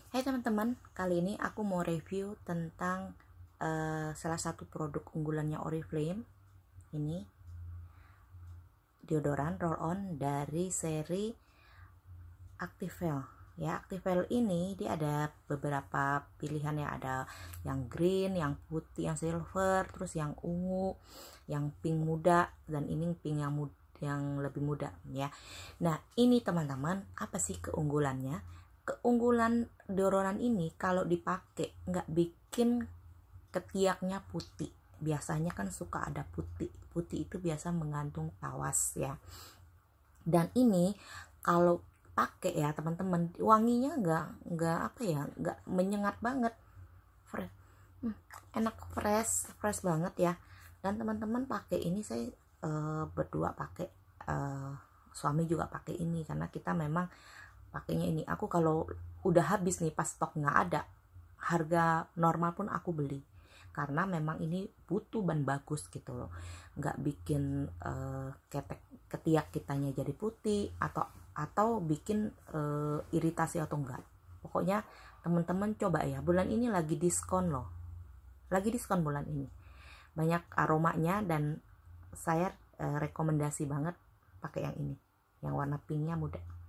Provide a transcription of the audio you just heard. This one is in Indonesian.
Hai teman-teman, kali ini aku mau review tentang salah satu produk unggulannya Oriflame. Ini deodoran roll-on dari seri Activelle. Ya, Activelle ini dia ada beberapa pilihan ya, ada yang green, yang putih, yang silver, terus yang ungu, yang pink muda, dan ini pink yang lebih muda ya. Nah, ini teman-teman, apa sih keunggulannya? Keunggulan deodoran ini kalau dipakai nggak bikin ketiaknya putih. Biasanya kan suka ada putih itu biasa menggantung tawas ya. Dan ini kalau pakai ya teman-teman, wanginya nggak apa ya, nggak menyengat banget, fresh, enak, fresh banget ya. Dan teman-teman pakai ini, saya berdua pakai, suami juga pakai ini karena kita memang pakainya ini. Aku kalau udah habis nih, pas stok nggak ada, harga normal pun aku beli karena memang ini butuh ban bagus gitu loh, nggak bikin ketiak kitanya jadi putih atau bikin iritasi atau enggak. Pokoknya teman-teman coba ya, bulan ini lagi diskon loh, lagi diskon bulan ini, banyak aromanya, dan saya rekomendasi banget pakai yang ini, yang warna pinknya muda.